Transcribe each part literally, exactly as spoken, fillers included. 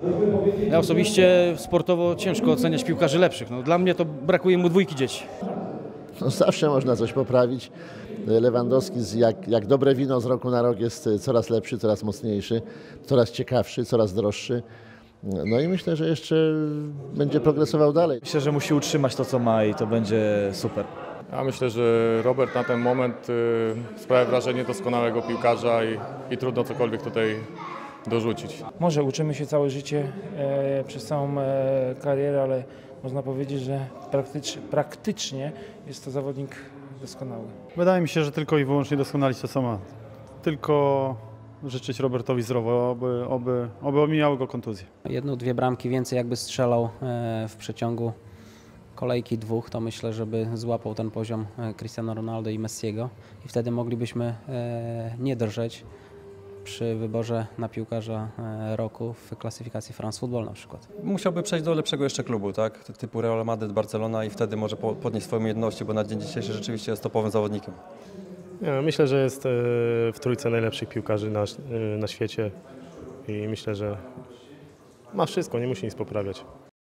Ja osobiście sportowo ciężko oceniać piłkarzy lepszych. No, dla mnie to brakuje mu dwójki dzieci. No, zawsze można coś poprawić. Lewandowski, jak, jak dobre wino, z roku na rok jest coraz lepszy, coraz mocniejszy, coraz ciekawszy, coraz droższy. No i myślę, że jeszcze będzie progresował dalej. Myślę, że musi utrzymać to, co ma i to będzie super. Ja myślę, że Robert na ten moment y, sprawia wrażenie doskonałego piłkarza i, i trudno cokolwiek tutaj dorzucić. Może uczymy się całe życie, e, przez całą e, karierę, ale można powiedzieć, że praktycz, praktycznie jest to zawodnik doskonały. Wydaje mi się, że tylko i wyłącznie doskonalić to, co ma. Tylko życzyć Robertowi zdrowo, oby, oby, oby omijały go kontuzje. Jedną, dwie bramki więcej jakby strzelał e, w przeciągu kolejki dwóch, to myślę, żeby złapał ten poziom Cristiano Ronaldo i Messiego i wtedy moglibyśmy e, nie drżeć przy wyborze na piłkarza roku w klasyfikacji France Football na przykład. Musiałby przejść do lepszego jeszcze klubu, tak? Typu Real Madrid, Barcelona i wtedy może podnieść swoje umiejętności, bo na dzień dzisiejszy rzeczywiście jest topowym zawodnikiem. Ja myślę, że jest w trójce najlepszych piłkarzy na, na świecie i myślę, że ma wszystko, nie musi nic poprawiać.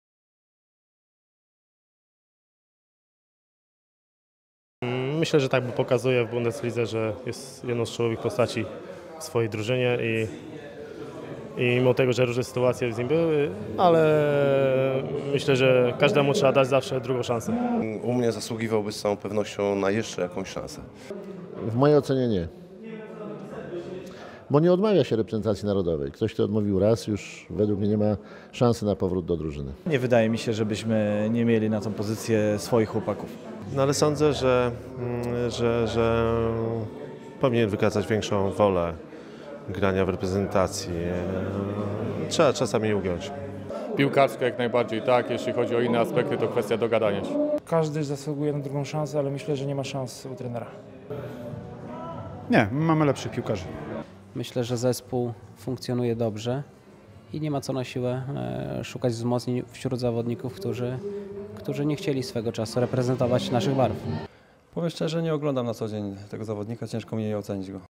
Myślę, że tak pokazuje w Bundeslidze, że jest jedną z czołowych postaci w swojej drużynie i, i mimo tego, że różne sytuacje z nim były, ale myślę, że każdemu trzeba dać zawsze drugą szansę. U mnie zasługiwałby z całą pewnością na jeszcze jakąś szansę. W mojej ocenie nie. Bo nie odmawia się reprezentacji narodowej. Ktoś, kto odmówił raz, już według mnie nie ma szansy na powrót do drużyny. Nie wydaje mi się, żebyśmy nie mieli na tą pozycję swoich chłopaków. No ale sądzę, że, że, że powinien wykazać większą wolę grania w reprezentacji. Trzeba czasami ugiąć. Piłkarsko jak najbardziej tak, jeśli chodzi o inne aspekty, to kwestia dogadania się. Każdy zasługuje na drugą szansę, ale myślę, że nie ma szans u trenera. Nie, mamy lepszych piłkarzy. Myślę, że zespół funkcjonuje dobrze i nie ma co na siłę szukać wzmocnień wśród zawodników, którzy, którzy nie chcieli swego czasu reprezentować naszych barw. Powiem szczerze, nie oglądam na co dzień tego zawodnika, ciężko mi ocenić go.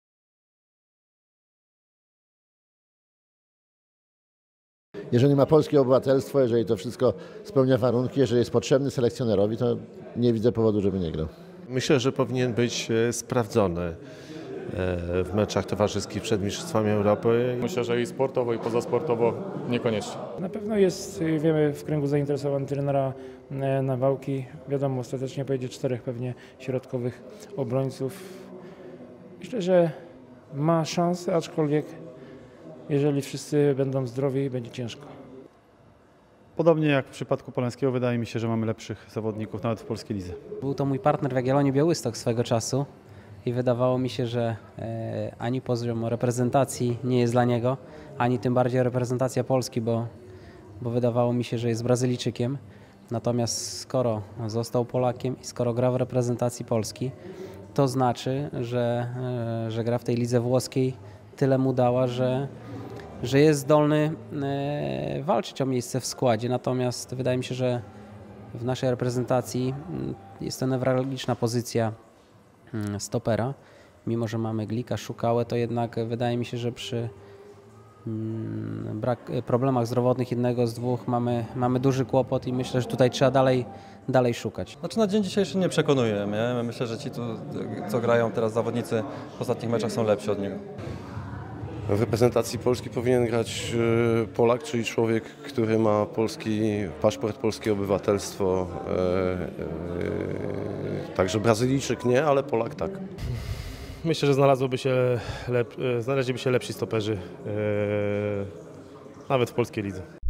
Jeżeli ma polskie obywatelstwo, jeżeli to wszystko spełnia warunki, jeżeli jest potrzebny selekcjonerowi, to nie widzę powodu, żeby nie grał. Myślę, że powinien być sprawdzony w meczach towarzyskich przed Mistrzostwami Europy. Myślę, że i sportowo, i pozasportowo niekoniecznie. Na pewno jest, wiemy, w kręgu zainteresowań trenera Nawałki. Wiadomo, ostatecznie pojedzie czterech pewnie środkowych obrońców. Myślę, że ma szansę, aczkolwiek jeżeli wszyscy będą zdrowi, będzie ciężko. Podobnie jak w przypadku Polańskiego, wydaje mi się, że mamy lepszych zawodników nawet w polskiej lidze. Był to mój partner w Jagiellonii Białystok swego czasu i wydawało mi się, że e, ani poziom reprezentacji nie jest dla niego, ani tym bardziej reprezentacja Polski, bo, bo wydawało mi się, że jest Brazylijczykiem. Natomiast skoro został Polakiem i skoro gra w reprezentacji Polski, to znaczy, że, e, że gra w tej lidze włoskiej tyle mu dała, że że jest zdolny e, walczyć o miejsce w składzie, natomiast wydaje mi się, że w naszej reprezentacji jest to newralgiczna pozycja stopera. Mimo że mamy Glika, Szukałę, to jednak wydaje mi się, że przy mm, brak, problemach zdrowotnych jednego z dwóch mamy, mamy duży kłopot i myślę, że tutaj trzeba dalej, dalej szukać. Znaczy na dzień dzisiejszy nie przekonuje mnie. Myślę, że ci, tu, co grają teraz zawodnicy w ostatnich meczach, są lepsi od niego. W reprezentacji Polski powinien grać Polak, czyli człowiek, który ma polski paszport, polskie obywatelstwo. E, e, także Brazylijczyk nie, ale Polak tak. Myślę, że znalazłoby się lep, znaleźliby się lepsi stoperzy, e, nawet w polskiej lidze.